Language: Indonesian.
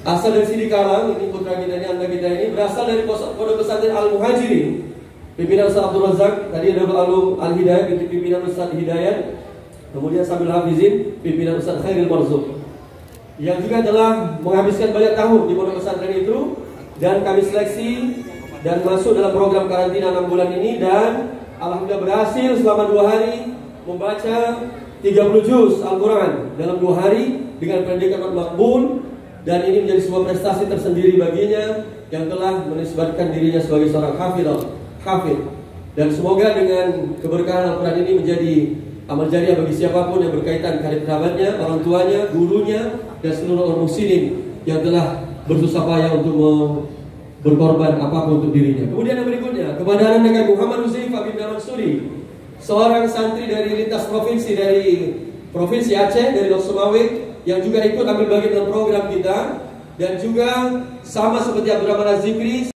asal dari Sidikalang, ini putra kita ini, anak kita ini, berasal dari Pondok Pesantren Al-Muhajirin. Pimpinan Ustaz Abdul Razak, tadi ada Al-Hidayat, pimpinan Ustaz Hidayat, kemudian Sambil Hafizin, pimpinan Ustaz Khairil Marzuq, yang juga telah menghabiskan banyak tahun di Pondok Pesantren itu, dan kami seleksi dan masuk dalam program karantina 6 bulan ini, dan alhamdulillah berhasil selama 2 hari membaca 30 juz Al-Quran dalam 2 hari dengan predikat makbul. Dan ini menjadi sebuah prestasi tersendiri baginya yang telah menisbatkan dirinya sebagai seorang hafid. Dan semoga dengan keberkahan Al-Quran ini menjadi amal jariah bagi siapapun yang berkaitan karib kerabatnya, orang tuanya, gurunya, dan seluruh orang muslimin yang telah bersusah payah untuk berkorban apapun untuk dirinya. Kemudian yang berikutnya, kepada anak Muhammad Huzaifah bin Mansuri, seorang santri dari lintas provinsi, dari Provinsi Aceh, dari Lok Sumawe, yang juga ikut ambil bagian dalam program kita, dan juga sama seperti Abdurrahman Az-Zikri.